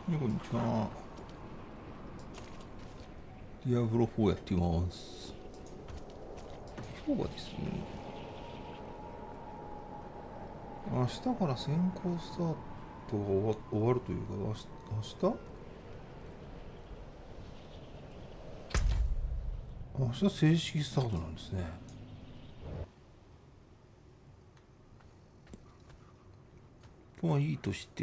はい、こんにちは。ディアブロ4やっています。今日はですね、明日から先行スタートが終わるというか、明日正式スタートなんですね。まあいいとして、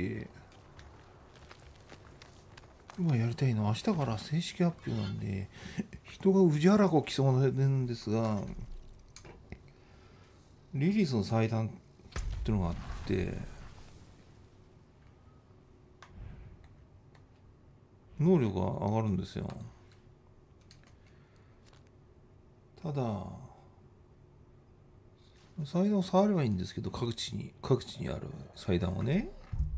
今やりたいのは明日から正式発表なんで、人がうじゃらこ来そうなんですが、リリースの祭壇っていうのがあって、能力が上がるんですよ。ただ、祭壇を触ればいいんですけど、各地にある祭壇をね。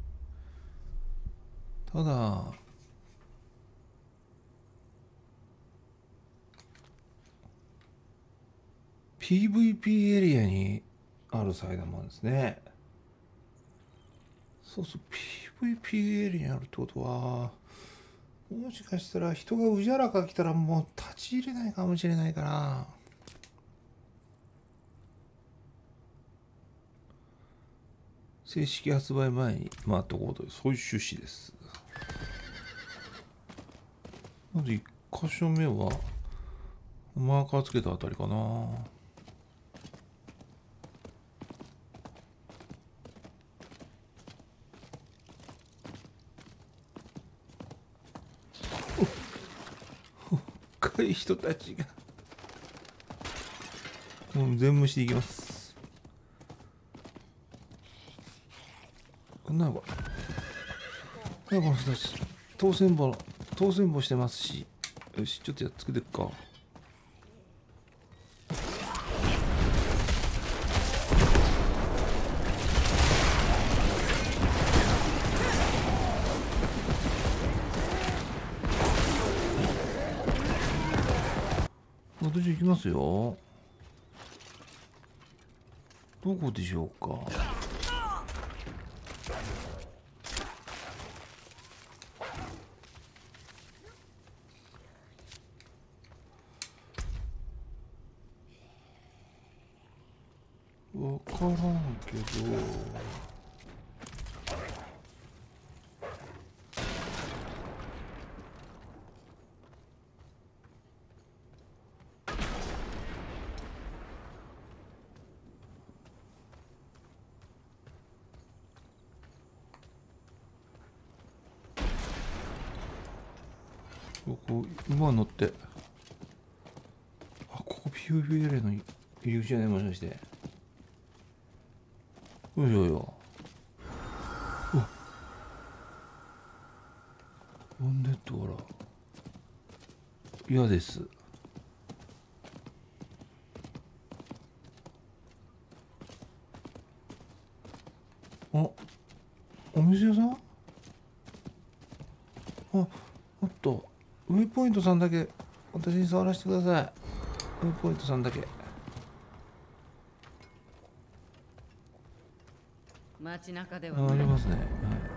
ただ、PVP エリアにある祭壇もあるんですね。そうそう、PVP エリアにあるってことは、もしかしたら人がうじゃらか来たらもう立ち入れないかもしれないから、正式発売前に回っとこうという、そういう趣旨です。まず1箇所目は、マーカーつけたあたりかな。若い人たちが、もう全無視でいきます。なんか、この人たち、当選簿してますし、よし、ちょっとやっつけてっか。私行きますよ。どこでしょうか。わからんけど、ここ馬乗って、あ、ここ PVLA の入り口じゃない、もしかして。よいよいよ。うわ、ボンネットから嫌です。あ、お店屋さん、あ、おっと、ウェイポイントさんだけ私に触らせてください。ウェイポイントさんだけ。 街中ではあ、ありますね。はい。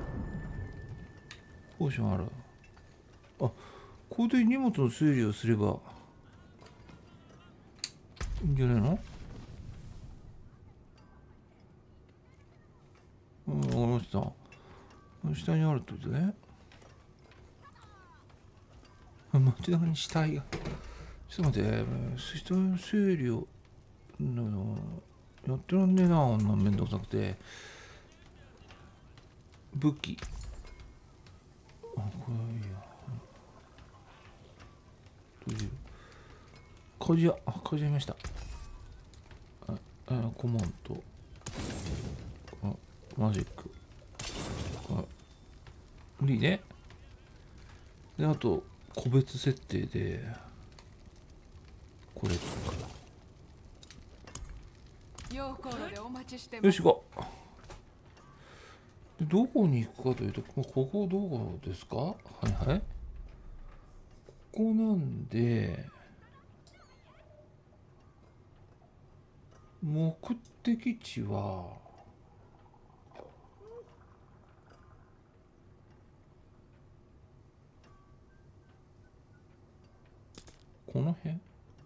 ポーションある。あ、ここで荷物の整理をすればいいんじゃないの？うん、わかりました。下にあるってことね。街中に死体が。ちょっと待って、死体の整理を、やってらんねえな、あんなめんどくさくて。武器。あ、これいいや。どういう。鍛冶屋いました。コモンと、マジック。いいね。で、あと、個別設定で、これとか。よし、行こう。で、どこに行くかというと、ここどこですか？はいはい。ここなんで、目的地は、 この辺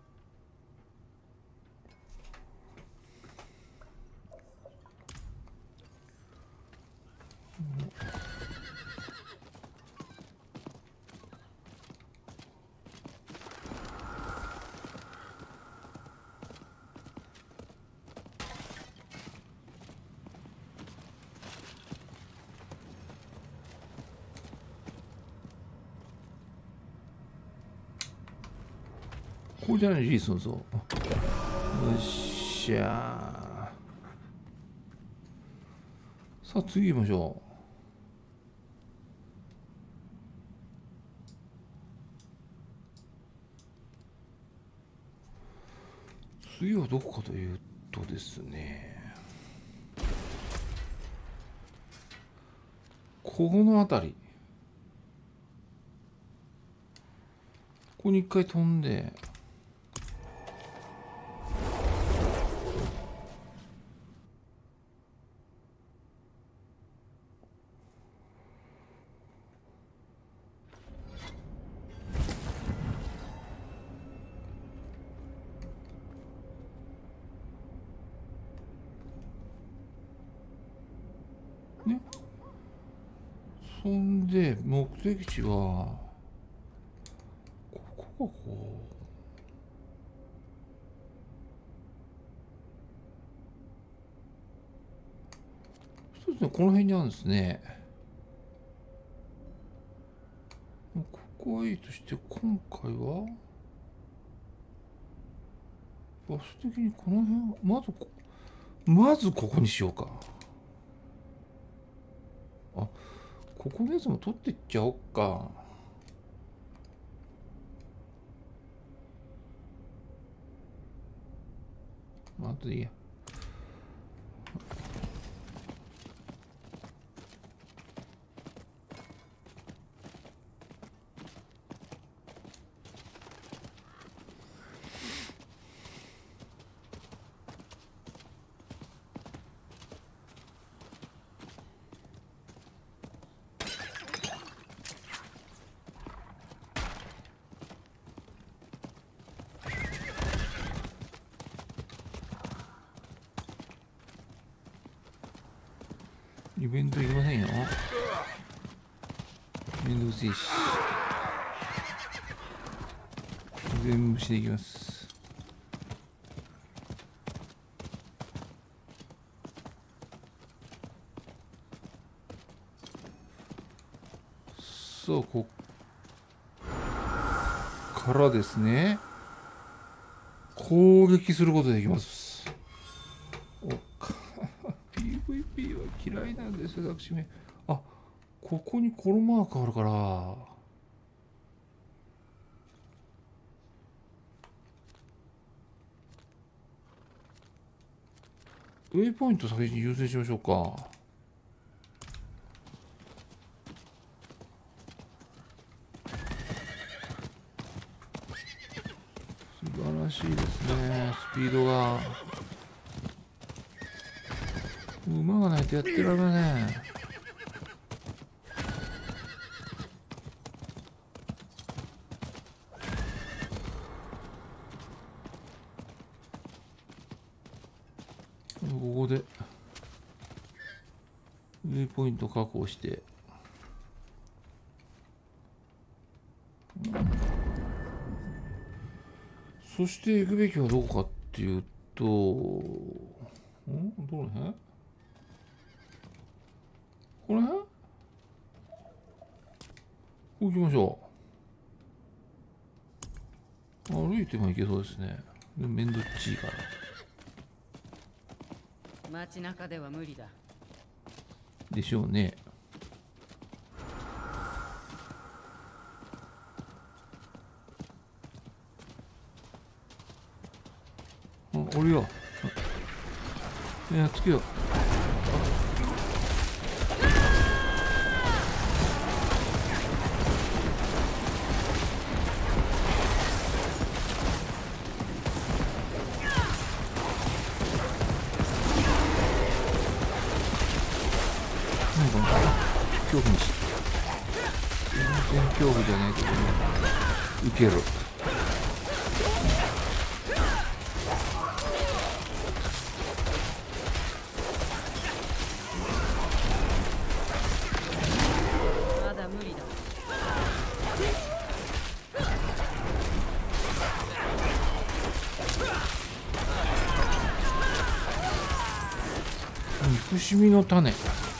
これじゃないリースのぞ。よっしゃー。さあ次行きましょう。次はどこかというとですね、この辺り。ここに一回飛んで、ね、そんで目的地はここがこう一つね、この辺にあるんですね。ここはいいとして、今回は場所的にこの辺、まずここにしようか。あ、ここのやつも取ってっちゃおうか。あとでいいや。イベント行きませんよ。めんどくせえし。全部していきます。そう、こっからですね。攻撃することができます。PVP は嫌いなんですよ、私め。あ、ここにコロマークあるから。ウェイポイント先に優先しましょうか。素晴らしいですね、スピードが。馬がないとやってられません。ここでウェイポイント確保して、そして行くべきはどこかっていうと、どの辺？この辺？こう行きましょう。歩いても行けそうですね。でもめんどっちいから。 街中では無理だ。 でしょうね。降りよう。やっつけよう。恐怖にし、全然恐怖じゃないけどね、受ける。 まだ無理だ。 憎しみの種。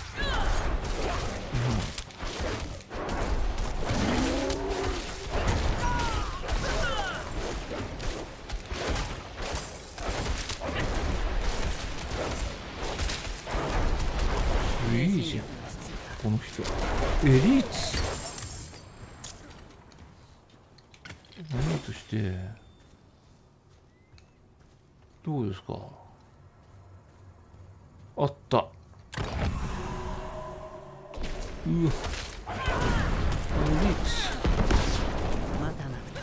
いいじゃんこの人。エリーツ何としてどうですか。あった。うわエリーツ待たなくて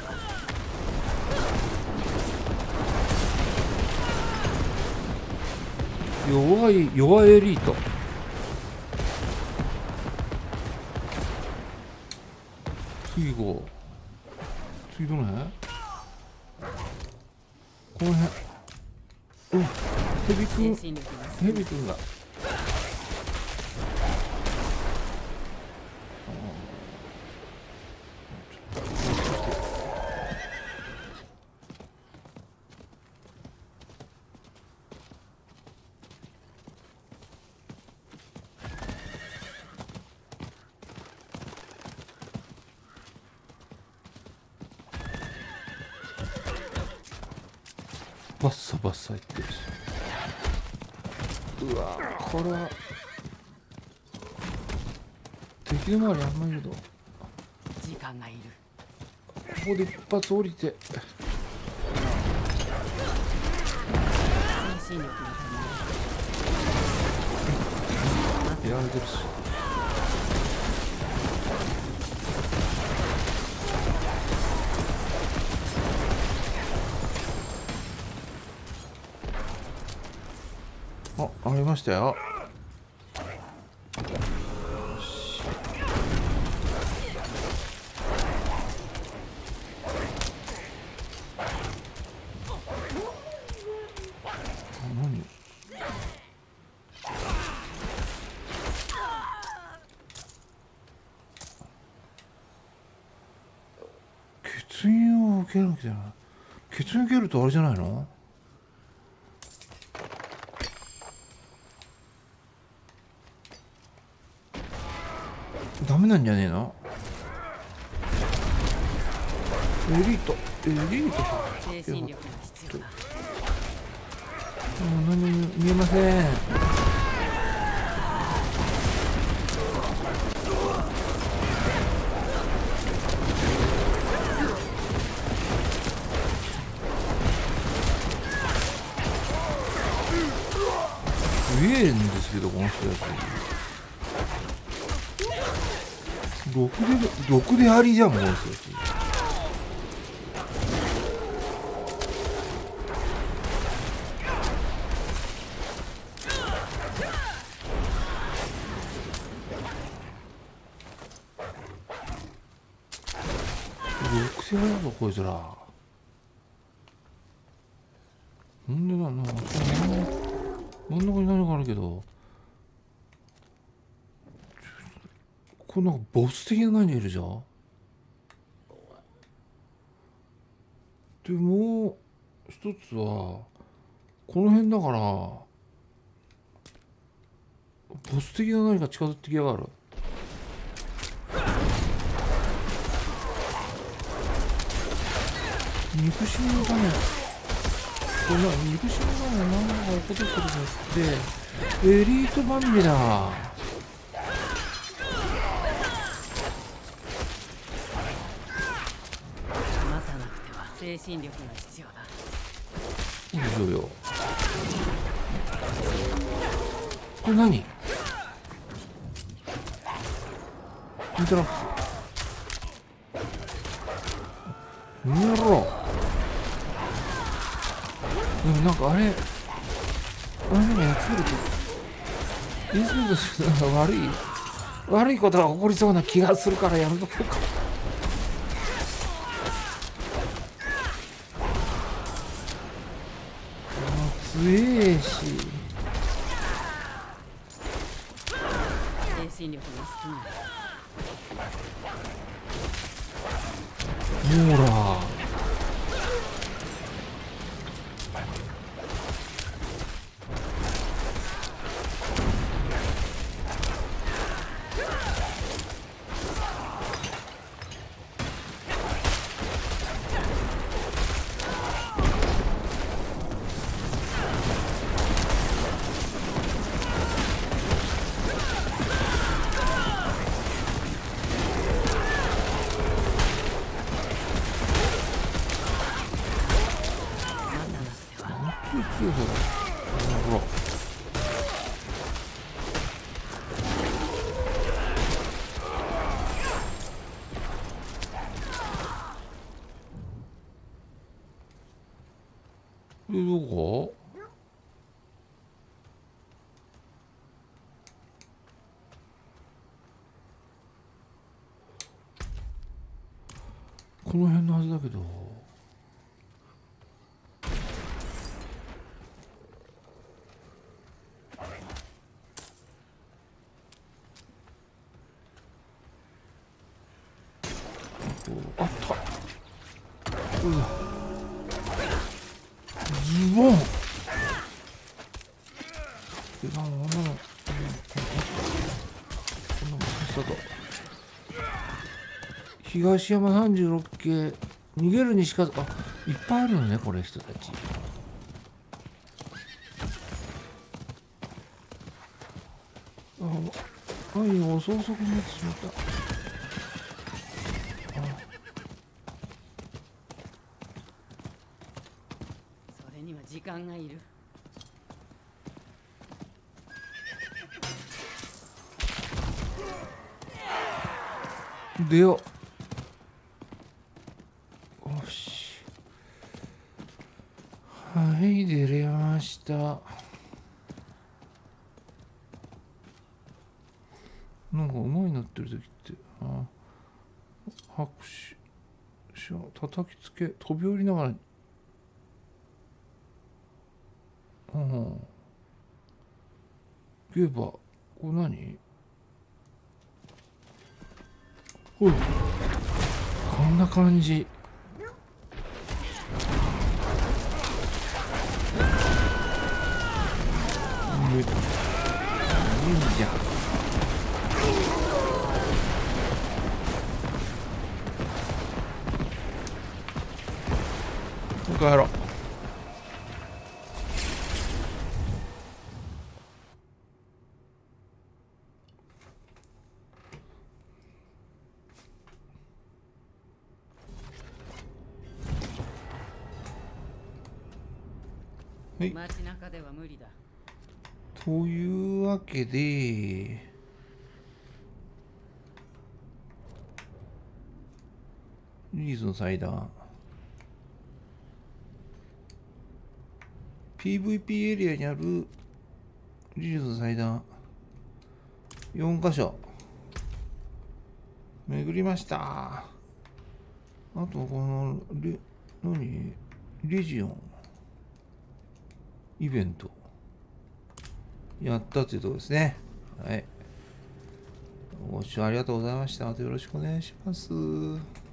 は。 弱いエリート。次行こう。次どの辺？この辺。うん。ヘビくん。ヘビくんが。バッサバッサいってるし。うわこれは敵の周りあんまりいると時間がいる。 ここで一発降りて精神力のやられてるし。ありましたよ。何？血印を受けなきゃいけない。血印受けるとあれじゃないの？ダメなんじゃねえの？エリート精神力が必要だ。 もう何も見えません。すげえんですけどこの人たち。ろくでありじゃんこの人たち。6世だぞこいつら。なんでなんだ真ん中に何かあるけど、これなんかボス的な何いるじゃん。でもう一つはこの辺だからボス的な何か近づいてきやがる。憎しみの種。これ憎しみの種何だか起こってくるのってエリートまみれだ。 待たなくては。精神力が必要だ。 いいですよ。これ何？イントラクス。やろう。でもなんかあれがやっつけるとインスペクトするのが悪いことが起こりそうな気がするからやめとこうか。 えし。 精神力が少ない。 ほら。強そうだ。ほら。どこ？この辺のはずだけど。あった。ズボン。東山36系逃げるにしか、あ、いっぱいあるのね、これ人たち。はい、遅くなってしまった。 それには時間がいる。 出よう。よし。はい、出れました。なんか馬になってる時って、拍手、叩きつけ、飛び降りながら、ゲーバー、これ何？おい、こんな感じ。いいじゃん。帰ろう。はい、 街中では無理だ。 というわけで、リーズの祭壇 PVP エリアにあるリーズの祭壇4箇所巡りました。あとこのレジオンイベントやったというところですね。はい。ご視聴ありがとうございました。またよろしくお願いします。